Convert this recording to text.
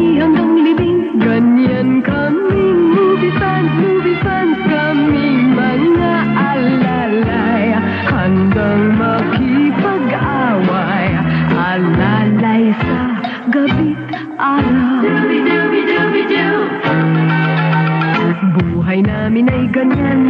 gabi hanggang libing. Ganyan kaming movie fans kaming mga alalay. Handang makipag-away, alalay sa gabi't araw. Buhay namin ay ganyan,